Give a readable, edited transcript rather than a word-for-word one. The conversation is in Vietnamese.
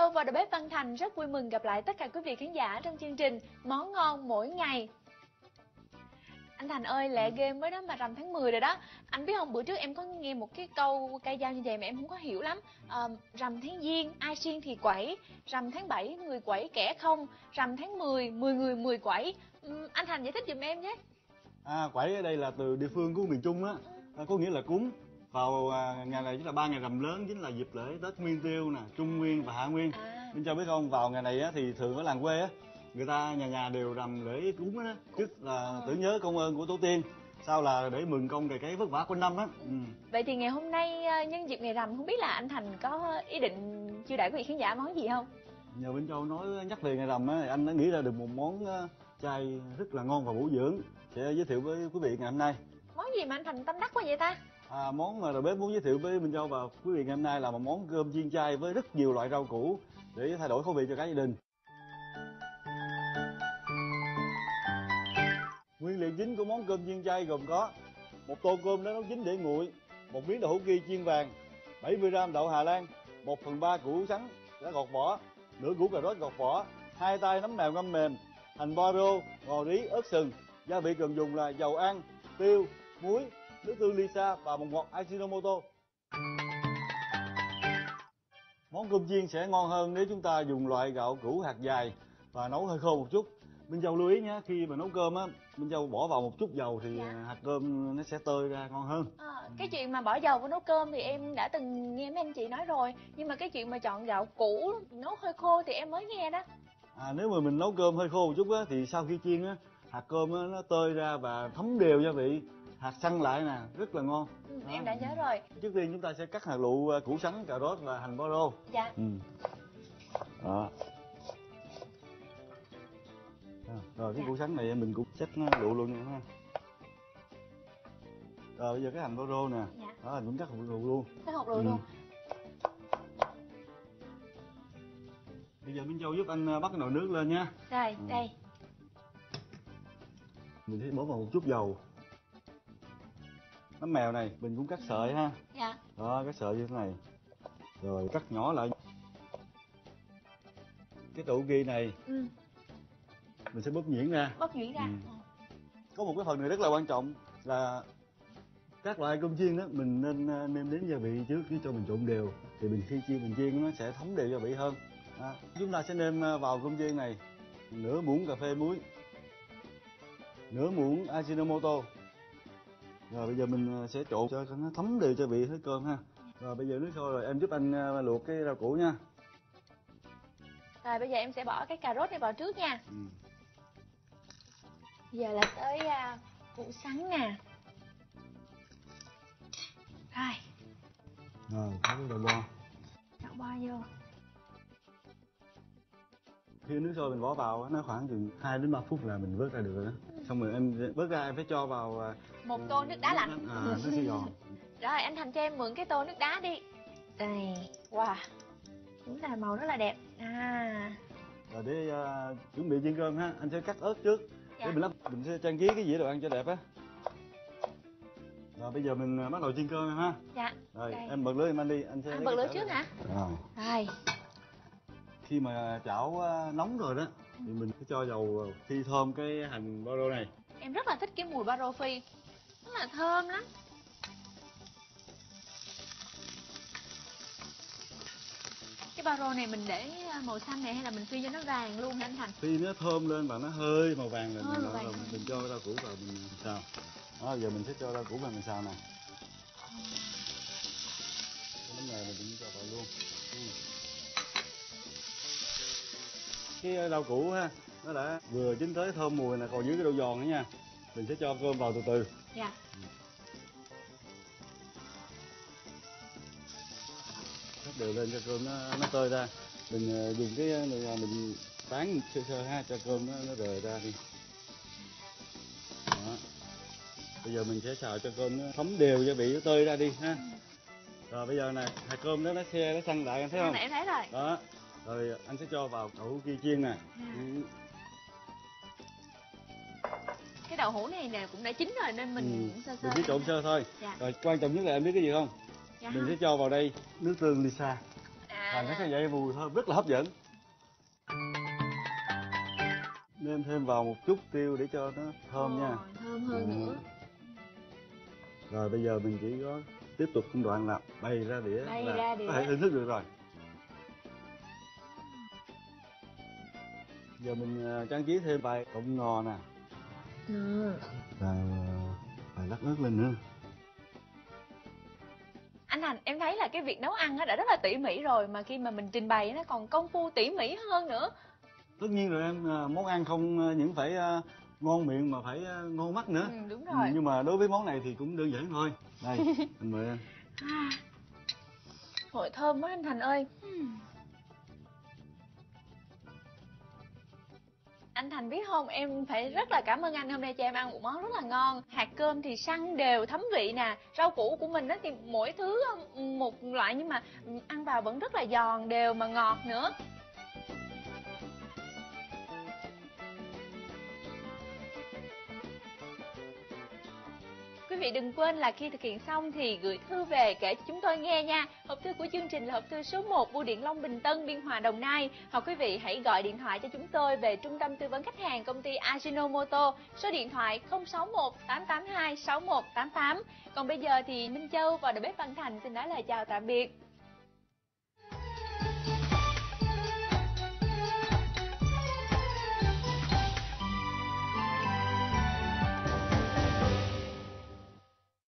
Châu và đầu bếp Văn Thành rất vui mừng gặp lại tất cả quý vị khán giả trong chương trình Món ngon mỗi ngày. Anh Thành ơi, lẹ ghê mới đó mà rằm tháng 10 rồi đó. Anh biết không, bữa trước em có nghe một cái câu ca dao như vậy mà em không có hiểu lắm. Rằm tháng Giêng ai siêng thì quẩy, rằm tháng 7 người quẩy kẻ không, rằm tháng 10 10 người 10 quẩy. Anh Thành giải thích giùm em nhé. Quẩy ở đây là từ địa phương của miền Trung á, có nghĩa là cúng. Vào ngày này chính là 3 ngày rằm lớn, chính là dịp lễ Tết Nguyên Tiêu nè, Trung Nguyên và Hạ Nguyên. Nên cho biết không, vào ngày này á thì thường ở làng quê á, người ta nhà đều rằm lễ cúng á, trước là tưởng nhớ công ơn của tổ tiên, sau là để mừng công cày cấy vất vả quanh năm á. Vậy thì ngày hôm nay nhân dịp ngày rằm, không biết là anh Thành có ý định chiêu đãi quý vị khán giả món gì không? Nhờ Vĩnh Châu nói nhắc về ngày rằm á, anh đã nghĩ ra được một món chay rất là ngon và bổ dưỡng, sẽ giới thiệu với quý vị ngày hôm nay. Món gì mà anh Thành tâm đắc quá vậy ta? Món mà đầu bếp muốn giới thiệu với Minh Châu và quý vị ngày hôm nay là một món cơm chiên chay với rất nhiều loại rau củ để thay đổi khẩu vị cho cả gia đình. Nguyên liệu chính của món cơm chiên chay gồm có một tô cơm đã nấu chín để nguội, một miếng đậu hũ ki chiên vàng, 70g đậu Hà Lan, 1/3 củ sắn đã gọt vỏ, nửa củ cà rốt gọt vỏ, 2 tay nấm mèo ngâm mềm, hành bo rô, ngò rí, ớt sừng. Gia vị cần dùng là dầu ăn, tiêu, muối, nước tương Lisa và bột ngọt Ajinomoto. Món cơm chiên sẽ ngon hơn nếu chúng ta dùng loại gạo củ hạt dài và nấu hơi khô một chút. Minh Châu lưu ý nhé, khi mà nấu cơm á, Minh Châu bỏ vào một chút dầu thì hạt cơm nó sẽ tơi ra ngon hơn. Cái chuyện mà bỏ dầu vào nấu cơm thì em đã từng nghe mấy anh chị nói rồi, nhưng mà cái chuyện mà chọn gạo củ nấu hơi khô thì em mới nghe đó. Nếu mà mình nấu cơm hơi khô một chút á thì sau khi chiên á, hạt cơm á nó tơi ra và thấm đều gia vị, hạt săn lại nè, rất là ngon. Em đã nhớ rồi. Trước tiên chúng ta sẽ cắt hạt lựu, củ sắn, cà rốt và hành bo rô. Dạ. Đó. Rồi cái củ sắn này mình cũng xách nó lựu luôn nha ha. Rồi bây giờ cái hành bo rô nè. Đó mình cũng cắt hột lựu luôn. Cắt hột lựu luôn. Bây giờ Minh Châu giúp anh bắt cái nồi nước lên nha. Rồi, đây. Mình sẽ bỏ vào một chút dầu. Nấm mèo này mình cũng cắt sợi ha. Dạ. Đó, cắt sợi như thế này. Rồi cắt nhỏ lại. Cái đậu ki này mình sẽ bóp nhuyễn ra. Bóp nhuyễn ra. Có một cái phần này rất là quan trọng là các loại cơm chiên đó mình nên nêm nếm gia vị trước chứ cho mình trộn đều, thì khi mình chiên nó sẽ thấm đều gia vị hơn. Chúng ta sẽ nêm vào cơm chiên này nửa muỗng cà phê muối, nửa muỗng Ajinomoto. Rồi bây giờ mình sẽ trộn cho nó thấm đều gia vị hết cơm ha. Rồi bây giờ nước sôi rồi, em giúp anh luộc cái rau củ nha. Rồi bây giờ em sẽ bỏ cái cà rốt này vào trước nha. Giờ là tới củ sắn nè. Rồi có cái đậu bo. Đậu bo vô. Khi nước sôi mình bỏ vào nó khoảng chừng 2 đến 3 phút là mình vớt ra được rồi đó. Xong rồi em vớt ra em phải cho vào một tô nước đá lạnh. Nó sẽ giòn. Rồi anh Thành cho em mượn cái tô nước đá đi. Đây, wow, đúng là màu rất là đẹp. Rồi để chuẩn bị chiên cơm ha, anh sẽ cắt ớt trước. Để mình sẽ trang trí cái dĩa đồ ăn cho đẹp á. Rồi bây giờ mình bắt đầu chiên cơm em ha. Dạ. Rồi đây. Em bật lửa em ăn đi, anh sẽ bật lửa trước hả? Rồi. Khi mà chảo nóng rồi đó thì mình sẽ cho dầu phi thơm cái hành bo rô này. Em rất là thích cái mùi ba rô phi, rất là thơm lắm. Cái ba rô này mình để màu xanh này hay là mình phi cho nó vàng luôn hả anh Thành? Phi nó thơm lên và nó hơi màu vàng rồi mình cho rau củ vào mình xào. Đó, giờ mình sẽ cho rau củ vào mình xào nè. Cái này mình cũng cho vào luôn. Cái rau củ ha, nó đã vừa chín tới thơm mùi nè, còn dưới cái độ giòn nữa nha. Mình sẽ cho cơm vào từ từ. Dạ. Cắt đều lên cho cơm nó tơi ra. Mình dùng cái nồi mình tán sơ ha cho cơm nó rời ra đi. Đó. Bây giờ mình sẽ xào cho cơm nó thấm đều gia vị nó tơi ra đi ha. Rồi bây giờ nè, hạt cơm đó nó xe nó săn lại anh thấy không? Em thấy rồi. Đó. Rồi anh sẽ cho vào đậu hũ ki chiên nè. Cái đậu hũ này nè cũng đã chín rồi nên mình sơ mình chỉ trộn sơ thôi. Rồi quan trọng nhất là em biết cái gì không? Mình sẽ cho vào đây nước tương Lisa. Nó cái vậy mùi thơm rất là hấp dẫn. Nêm thêm vào một chút tiêu để cho nó thơm nha. Thơm hơn nữa. Rồi bây giờ mình chỉ có tiếp tục công đoạn là bày ra đĩa là có thể thưởng thức được rồi. Giờ mình trang trí thêm vài cọng ngò nè. Và vài lát ớt lên nữa. Anh Thành, em thấy là cái việc nấu ăn đã rất là tỉ mỉ rồi, mà khi mà mình trình bày nó còn công phu tỉ mỉ hơn nữa. Tất nhiên rồi em, món ăn không những phải ngon miệng mà phải ngon mắt nữa. Đúng rồi. Nhưng mà đối với món này thì cũng đơn giản thôi. Đây, anh mời em. Hồi thơm quá anh Thành ơi. Anh Thành biết không, em phải rất là cảm ơn anh hôm nay cho em ăn một món rất là ngon. Hạt cơm thì săn đều thấm vị nè, rau củ của mình thì mỗi thứ một loại nhưng mà ăn vào vẫn rất là giòn đều mà ngọt nữa. Quý vị đừng quên là khi thực hiện xong thì gửi thư về kể cho chúng tôi nghe nha. Hộp thư của chương trình là hộp thư số 1, Bưu điện Long Bình Tân, Biên Hòa, Đồng Nai. Hoặc quý vị hãy gọi điện thoại cho chúng tôi về trung tâm tư vấn khách hàng công ty Ajinomoto, số điện thoại 061 882 6188. Còn bây giờ thì Minh Châu và đầu bếp Văn Thành xin nói lời chào tạm biệt.